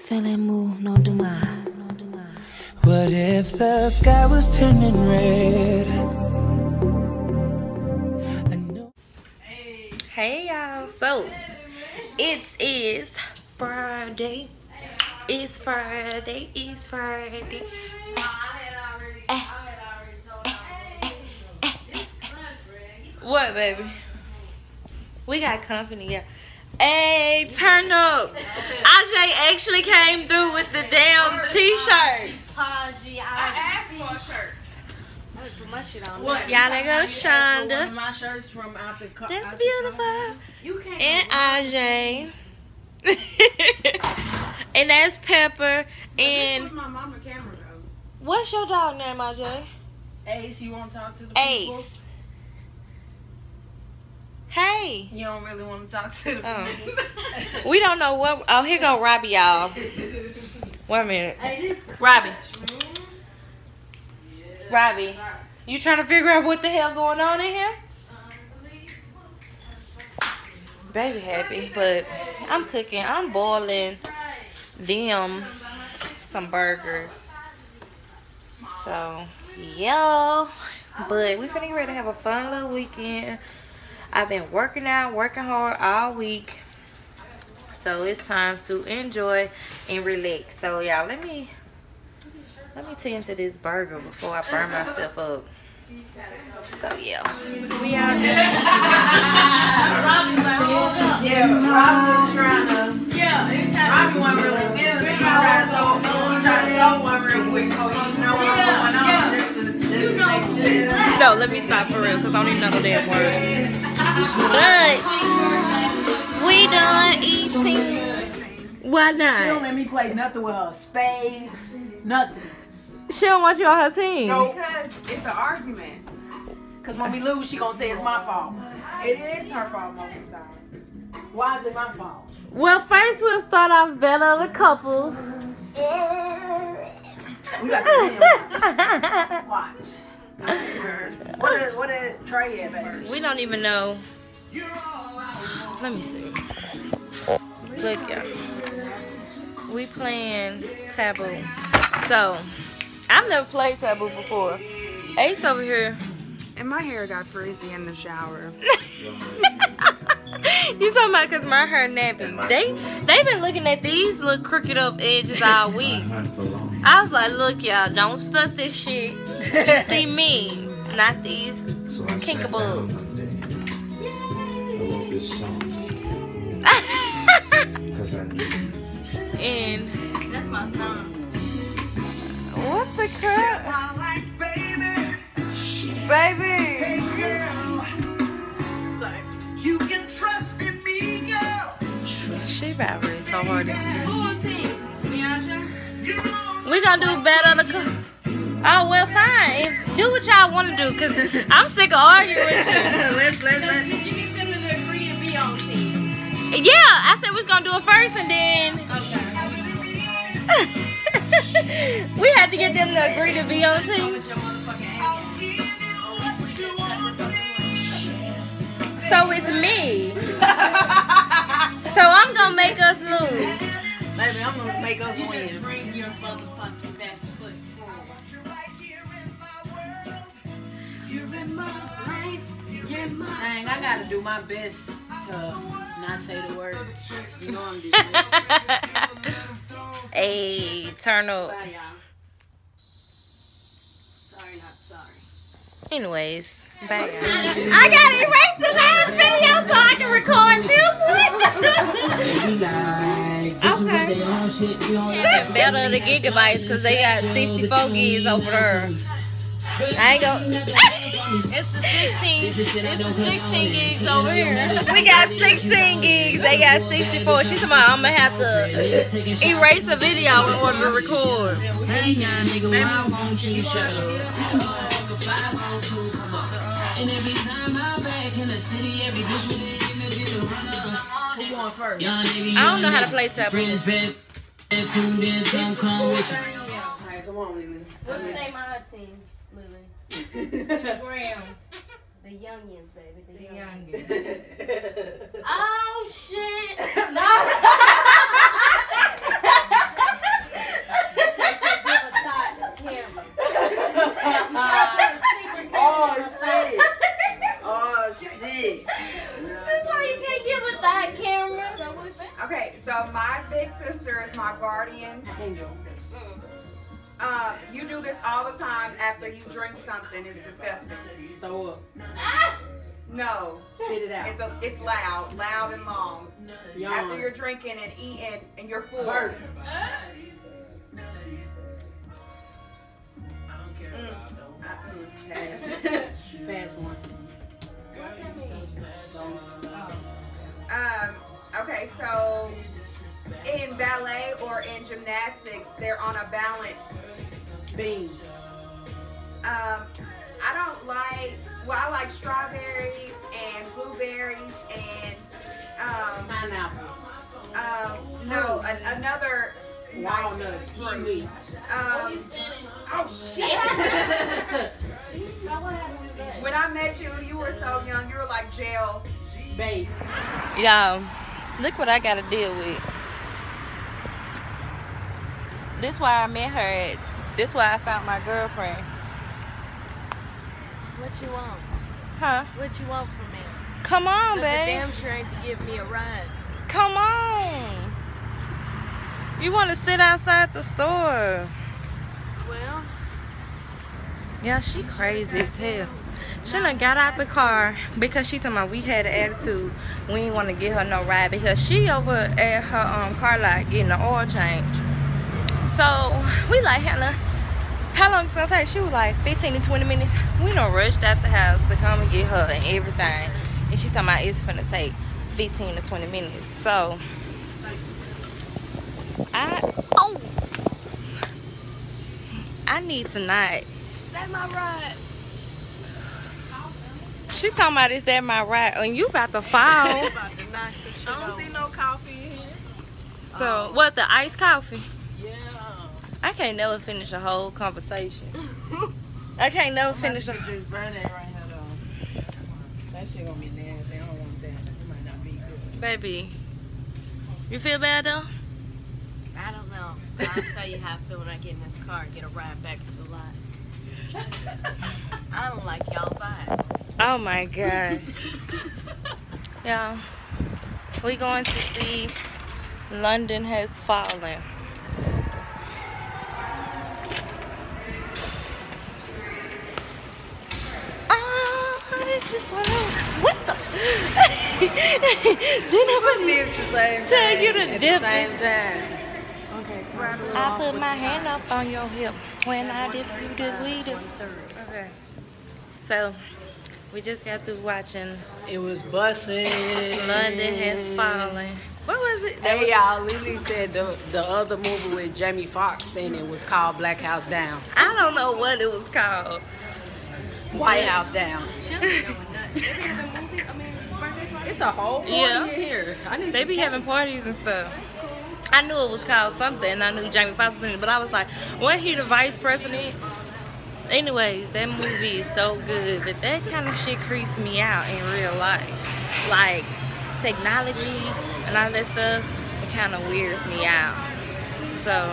Feeling move, no do not. What if the sky was turning red? I know. Hey y'all, so it is Friday. It's Friday. It's Friday. What, baby? We got company, yeah. Hey, turn up. AJ actually came through with the damn t-shirt. I asked for a shirt. I put my shit on. What? Y'all, there goes Shonda. One of my shirts from out the car. That's beautiful. You can't. And AJ. And that's Pepper. This was And my mama camera though. what's your dog name, AJ? Ace, you want to talk to the people? Ace. Hey. You don't really want to talk to the people. We don't know what. Oh, here go Robbie, y'all. Wait a minute. Hey, this Robbie. Robbie. You trying to figure out what the hell going on in here? Baby happy, but I'm cooking. I'm boiling them some burgers. So, yeah. But we finna get ready to have a fun little weekend. I've been working out, working hard all week. So it's time to enjoy and relax. So y'all, let me tend to this burger before I burn myself up. So yeah, we out there. Robbie trying to. Yeah, Robbie wasn't really busy. He tried to throw one real quick. So you know what's going on. Just to make sure. No, let me stop for real, because I don't even know no damn word. But we done eating. Why She don't not? let me play nothing with her. Spades, nothing. She don't want you on her team. No. because it's an argument. Because when we lose, she gonna say it's my fault. It is her fault most of the time. Why is it my fault? Well, first we'll start off better the couples. We got to watch. What did Trey at, baby? We don't even know. Let me see. Look, y'all. We playing Taboo. So, I've never played Taboo before. Ace over here. And my hair got frizzy in the shower. You talking about because my hair nappy. They been looking at these little crooked up edges all week. I was like, look, y'all, don't stuff this shit. You see me, not these kinkabugs. I wrote this song because I knew you. And That's my song. what the crap? Baby. Sorry. You can trust in me, girl. She about ready so hard. Who on team? Beyonce? We gonna do better the Oh, well, fine. Do what y'all want to do, because I'm sick of arguing with you. Did you get them to agree to be on team? Yeah, I said we was gonna do it first, and then Okay. we had to get them to agree to be on Go team. with your motherfucking alien. We sleep separate. So it's me. So I'm gonna make us lose. Baby, I'm gonna make us You win. just bring your motherfucking best foot forward. Dang, I gotta do my best to not say the word. You know I'm dyslexic. Hey, turn up. Bye, y'all. Sorry, not sorry. Anyways, bye. I gotta erase the last video so I can record this one. Okay. Even better the gigabytes because they got 64 gigs over there. I ain't gonna. It's the 16 gigs over here. We got 16 gigs. They got 64. She's talking about I'm gonna have to erase a video in order to record. Who going first? I don't know how to play Taboo. Alright, come on, Lily. What's the name of our team, Lily? Grams. The Youngins, baby. The The Youngins. youngest. Oh shit! So my big sister is my guardian. You do this all the time after you drink something. It's disgusting. So what? No. Spit it out. It's loud and long. Yawn. After you're drinking and eating and you're full. Burp. Pass one. Okay, so in ballet or in gymnastics, they're on a balance beam. I don't like, well, I like strawberries and blueberries and pineapples. No, another walnuts, kiwi. Oh shit! When I met you, you were so young. You were like jail babe. Y'all, look what I gotta deal with. This why I met her at. This why I found my girlfriend. What you want? Huh? What you want from me? Come on, babe. babe. Damn sure ain't to give me a ride. Come on. You want to sit outside the store? Well. Yeah, she crazy as hell. She done got out the car because she told me we had an attitude. We didn't want to give her no ride because she over at her car lot getting the oil change. So we like, Hannah, how long it's gonna take? She was like 15 to 20 minutes. We done rushed out the house to come and get her and everything. And she talking about it's gonna take 15 to 20 minutes. So I need to not. Is that my ride? She talking about is that my ride? And you about to fall. I don't see no coffee in here. So what, the iced coffee? Yeah. I can't never finish a whole conversation. I can't never finish a. This burn that right here though. That shit gonna be nasty. I don't want that. It might not be good. Baby, you feel bad though? I don't know. But I'll tell you how I feel when I get in this car and get a ride back to the lot. I don't like y'all vibes. Oh my god. Yeah. We going to see London Has Fallen. Just went over. What the? Didn't nobody tell you the difference? Okay, I put my hand up on your hip. When I dip, you dip, we dip. Okay. So, we just got through watching. It was bussin'. London Has Fallen. What was it? Hey y'all, Lily said the other movie with Jamie Foxx in it was called Black House Down. I don't know what it was called. White House Down. It's a whole party in here. They be having parties and stuff. I knew it was called something, and I knew Jamie Foxx was in it, but I was like, wasn't he the vice president? Anyways, that movie is so good, but that kind of shit creeps me out in real life. Like, technology and all that stuff, it kind of weirds me out. So,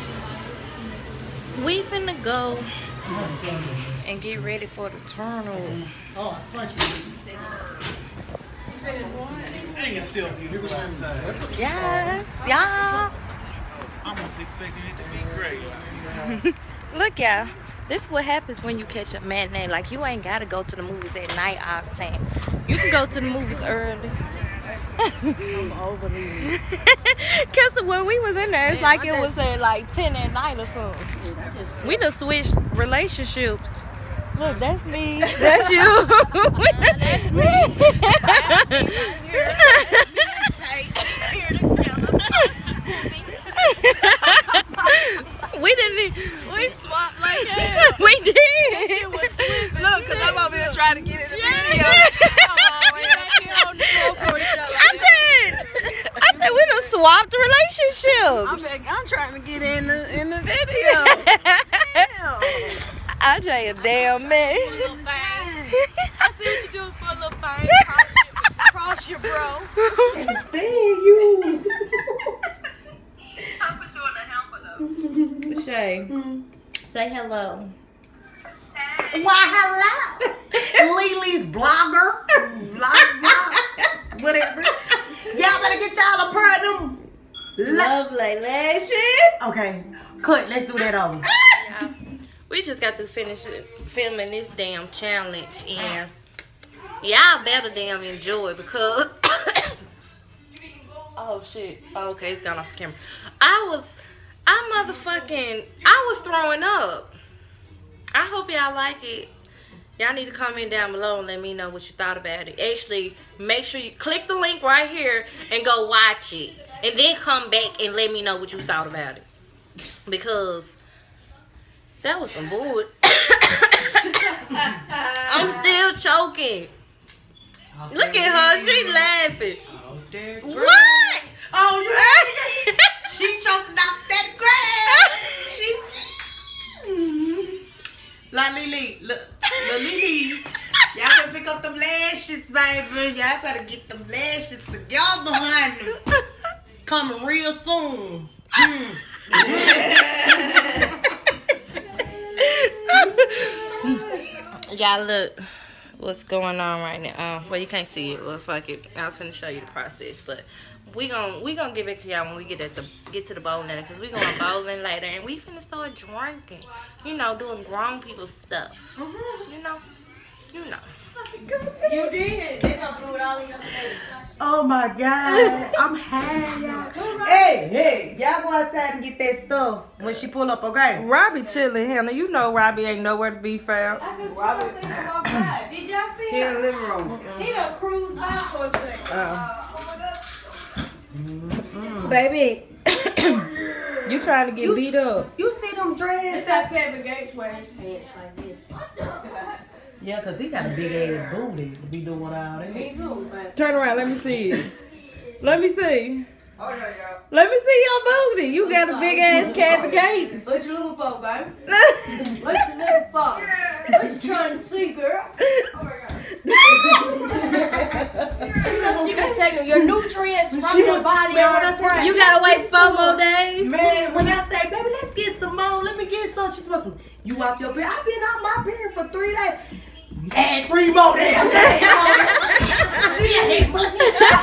we finna go and get ready for the tunnel. Oh, thanks, Yes, y'all. I was expecting it to be great. Look, y'all. This is what happens when you catch a matinee. Like, you ain't gotta go to the movies at night all the time. You can go to the movies early. I'm overly. Cause when we was in there, it's like it was at like 10 at night or something. We done switched relationships. Look, that's me. That's you. That's me. We didn't. We swapped like hell. We did. That shit was swift. Look, cause I'm over here trying to get in the video. Come on, wait back here on the floor for each other. I said we done swapped relationships. I'm trying to get in the video. Damn. I tell you, damn man. I see what you doing for a little thing. Cross your bro. you. I'll put you on the hamper though. Shay, say hello. Why, hello. Lily's blogger. Vlog, whatever. Y'all better get y'all a pair of them Lovely lashes. Okay, cut. Let's do that over. Yeah. We just got to finish filming this damn challenge, and y'all better damn enjoy it because oh shit. Oh, okay, it's gone off the camera. I was throwing up. I hope y'all like it. Y'all need to comment down below and let me know what you thought about it. Actually, make sure you click the link right here and go watch it. And then come back and let me know what you thought about it. Because that was some bull. I'm still choking. Look at her. She laughing. What? Oh, yeah. She choking off that grass. She. La Lily. Look, Lily. Y'all better pick up them lashes, baby. Y'all better get them lashes together, honey. Coming real soon. Y'all look what's going on right now. Well, you can't see it. Well, fuck it. I was finna show you the process, but we gonna get back to y'all when we get to the bowling later, cause we going bowling later and we finna start drinking. You know, doing grown people stuff. You know. You did. They gonna throw it all in your face. Oh my God, I'm high, y'all. Hey, y'all go outside and get that stuff when she pull up, okay? Robbie chilling, Hannah. You know Robbie ain't nowhere to be found. I just saw him walk by. Did y'all see him? He in the living room. He done cruised by for a second. Baby, you trying to get beat up? You see them dreads? It's like Kevin Gates wearing his pants like this. Yeah, cause he got a big ass booty to be doing all that. Me too, but Turn around, let me see it. Let me see. Oh, yeah, yeah. Let me see your booty. You got a big ass Kevin Gates. what you looking for, baby? What you looking for? What you trying to see, girl? Oh, my God. She been taking your nutrients from your body on the front. You gotta wait 4 more days. Man, when I say, baby, let's get some more, let me get some, she's supposed to, you off your period? I've been off my period for 3 days. Add 3 more damn days. She ain't money.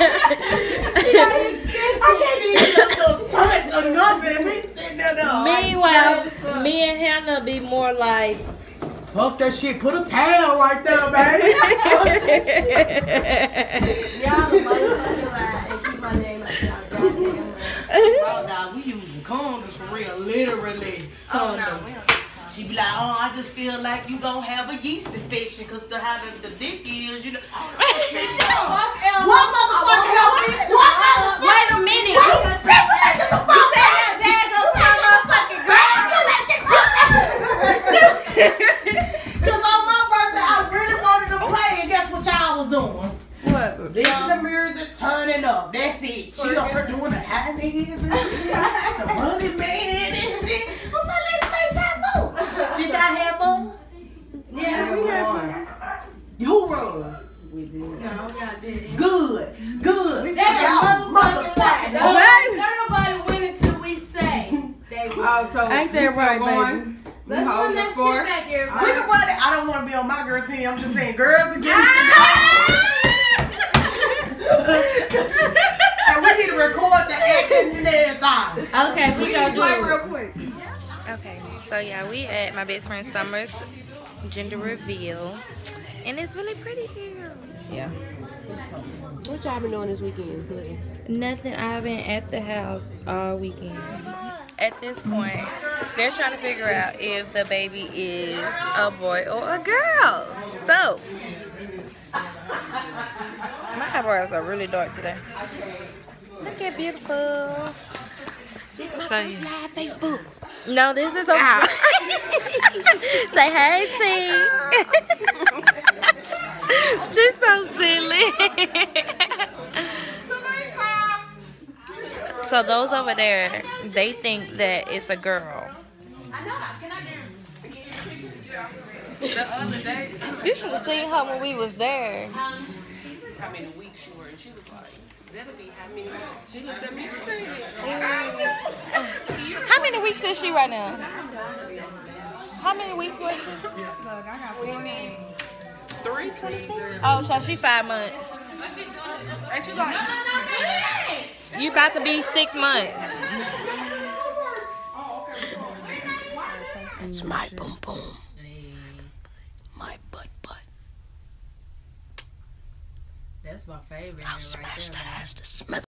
I can't even touch or nothing. We sitting there. Meanwhile, me and Hannah be more like, fuck that shit. Put a towel right there, baby. Y'all the motherfucking lie and keep my name out y'all goddamn Oh, nah, we using condoms for real, literally. Oh, no, Condoms. we don't. She be like, oh, I just feel like you gonna have a yeast infection because of how the dick is, you know. What motherfucker? wait a minute. Bitch, you got to the phone. Bag of my motherfucking ground. Because on my birthday, I really wanted to play, and guess what y'all was doing? What? This is the music turning up. That's it. She up here doing the high niggas and shit. The running man and shit. I'm like, let's play taboo. Did y'all have fun? Yeah, we had fun. Who run? We did. No, y'all didn't. Good. That Y'all motherfucking lie. motherfucking. Nobody win until we say they won. Oh, so Ain't that we still right, going? baby? We Let's run holding the that score. shit back, We everybody. can run it. I don't want to be on my girl team. I'm just saying, girls against the guys. And we need to record the acting and everything. Okay, we gonna do Play it. real quick. Okay, so yeah, we at my best friend Summer's gender reveal, and it's really pretty here. Yeah. What y'all been doing this weekend? Nothing. I've been at the house all weekend. At this point, they're trying to figure out if the baby is a boy or a girl. So, my eyebrows are really dark today. Look at beautiful. This is my first live Facebook. No, this is a say hey, T. She's so silly. So those over there, they think that it's a girl. The other day, You should have seen her when we was there. how many weeks she were, and she was like, that'll be how many weeks. She looked at me and said, How many weeks is she right now? How many weeks was she? 3, 24. Oh, so she 5 months. And she's like, You about to be 6 months. That's my boom boom. My butt. That's my favorite. I'll smash that ass to smother.